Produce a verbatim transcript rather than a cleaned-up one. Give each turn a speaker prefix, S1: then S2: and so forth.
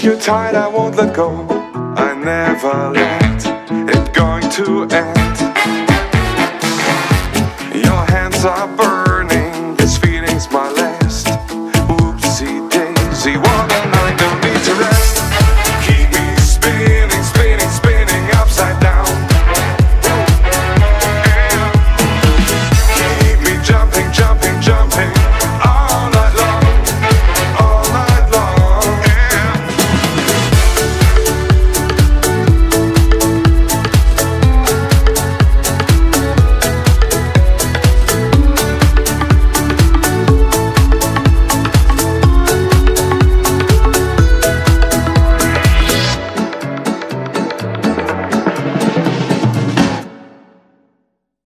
S1: hold you tight, I won't let go. I never let it going to end. Your hands are burning.